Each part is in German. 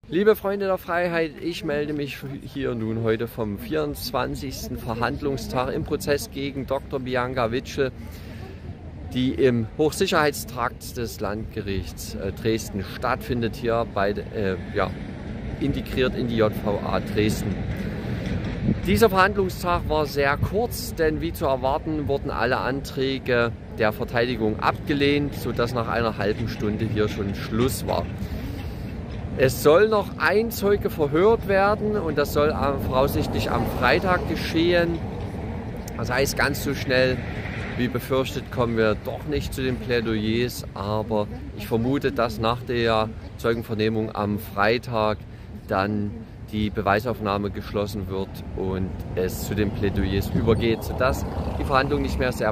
Liebe Freunde der Freiheit, ich melde mich hier nun heute vom 24. Verhandlungstag im Prozess gegen Dr. Bianca Witschel, die im Hochsicherheitstrakt des Landgerichts Dresden stattfindet, hier integriert in die JVA Dresden. Dieser Verhandlungstag war sehr kurz, denn wie zu erwarten wurden alle Anträge der Verteidigung abgelehnt, sodass nach einer halben Stunde hier schon Schluss war. Es soll noch ein Zeuge verhört werden und das soll voraussichtlich am Freitag geschehen. Das heißt, ganz so schnell wie befürchtet kommen wir doch nicht zu den Plädoyers, aber ich vermute, dass nach der Zeugenvernehmung am Freitag dann die Beweisaufnahme geschlossen wird und es zu den Plädoyers übergeht, sodass die Verhandlungen nicht mehr sehr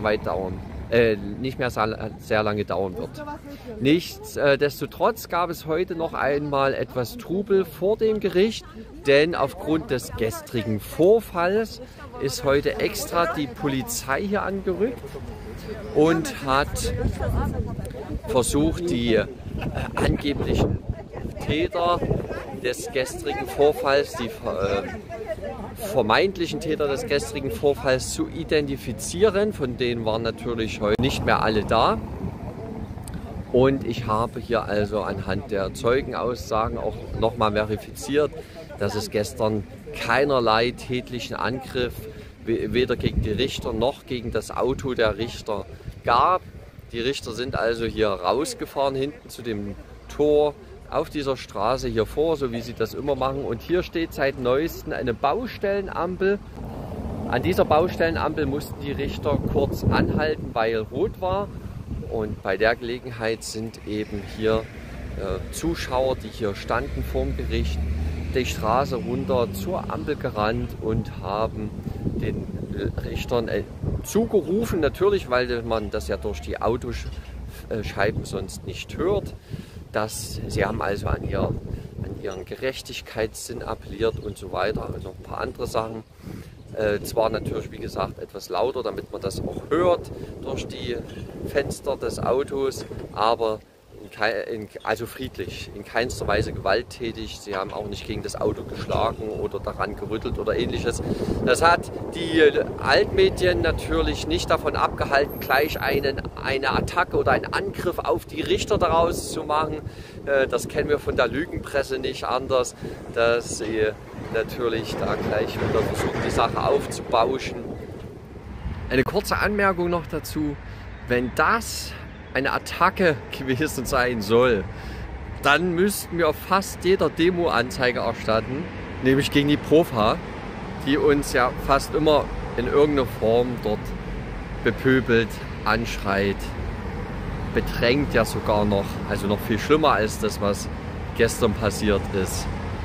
lange dauern wird. Nichtsdestotrotz gab es heute noch einmal etwas Trubel vor dem Gericht, denn aufgrund des gestrigen Vorfalls ist heute extra die Polizei hier angerückt und hat versucht, die angeblichen Täter des gestrigen Vorfalls, die vermeintlichen Täter des gestrigen Vorfalls zu identifizieren. Von denen waren natürlich heute nicht mehr alle da. Und ich habe hier also anhand der Zeugenaussagen auch nochmal verifiziert, dass es gestern keinerlei tätlichen Angriff weder gegen die Richter noch gegen das Auto der Richter gab. Die Richter sind also hier rausgefahren hinten zu dem Tor auf dieser Straße hier vor, so wie sie das immer machen. Und hier steht seit neuestem eine Baustellenampel. An dieser Baustellenampel mussten die Richter kurz anhalten, weil rot war. Und bei der Gelegenheit sind eben hier Zuschauer, die hier standen vorm Gericht, die Straße runter zur Ampel gerannt und haben den Richtern zugerufen, natürlich, weil man das ja durch die Autoscheiben sonst nicht hört. Sie haben also an ihren Gerechtigkeitssinn appelliert und so weiter und noch ein paar andere Sachen. Zwar natürlich, wie gesagt, etwas lauter, damit man das auch hört durch die Fenster des Autos, aber also friedlich, in keinster Weise gewalttätig. Sie haben auch nicht gegen das Auto geschlagen oder daran gerüttelt oder ähnliches. Das hat die Altmedien natürlich nicht davon abgehalten, gleich eine Attacke oder einen Angriff auf die Richter daraus zu machen. Das kennen wir von der Lügenpresse nicht anders, dass sie natürlich da gleich wieder versuchen, die Sache aufzubauschen. Eine kurze Anmerkung noch dazu: Wenn das eine Attacke gewesen sein soll, dann müssten wir fast jeder Demo Anzeige erstatten, nämlich gegen die Profa, die uns ja fast immer in irgendeiner Form dort bepöbelt, anschreit, bedrängt ja sogar noch, also noch viel schlimmer als das, was gestern passiert ist.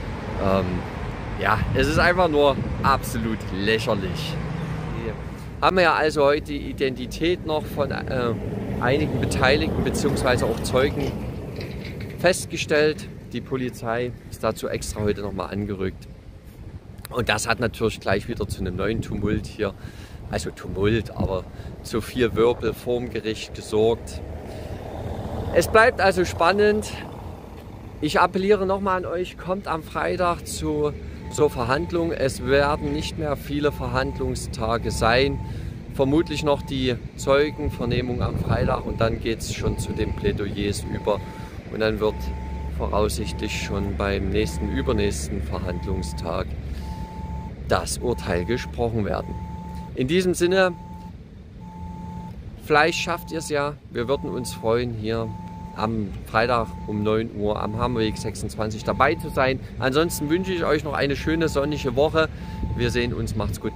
Ja, es ist einfach nur absolut lächerlich. Haben wir ja also heute die Identität noch von einigen Beteiligten bzw. auch Zeugen festgestellt. Die Polizei ist dazu extra heute nochmal angerückt. Und das hat natürlich gleich wieder zu einem neuen Tumult hier, also Tumult, aber zu viel Wirbel vorm Gericht gesorgt. Es bleibt also spannend. Ich appelliere nochmal an euch, kommt am Freitag zur Verhandlung. Es werden nicht mehr viele Verhandlungstage sein. Vermutlich noch die Zeugenvernehmung am Freitag und dann geht es schon zu den Plädoyers über. Und dann wird voraussichtlich schon beim übernächsten Verhandlungstag das Urteil gesprochen werden. In diesem Sinne, vielleicht schafft ihr es ja. Wir würden uns freuen, hier am Freitag um 9 Uhr am Hammerweg 26 dabei zu sein. Ansonsten wünsche ich euch noch eine schöne sonnige Woche. Wir sehen uns, macht's gut.